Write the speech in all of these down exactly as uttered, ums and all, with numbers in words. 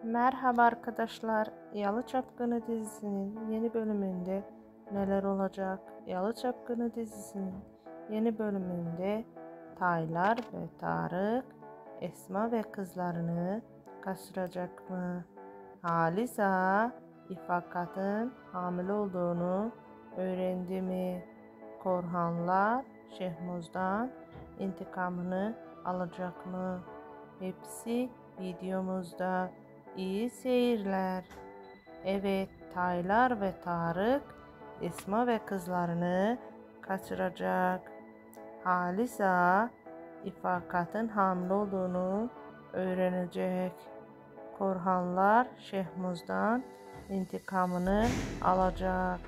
Merhaba arkadaşlar. Yalı Çapkını dizisinin yeni bölümünde neler olacak? Yalı Çapkını dizisinin yeni bölümünde Taylar ve Tarık Esma ve kızlarını kaçıracak mı? Halisa İfakat'ın hamile olduğunu öğrendi mi? Korhanlar Şehmuz'dan intikamını alacak mı? Hepsi videomuzda. İyi seyirler. Evet, Taylar ve Tarık Esma ve kızlarını kaçıracak. Halisa İfakat'ın hamile olduğunu öğrenecek. Korhanlar Şehmuz'dan intikamını alacak.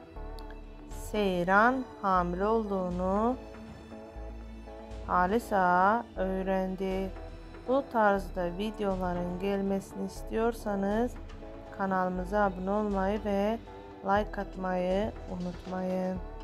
Seyran hamile olduğunu Halisa öğrendi. Bu tarzda videoların gelmesini istiyorsanız kanalımıza abone olmayı ve like atmayı unutmayın.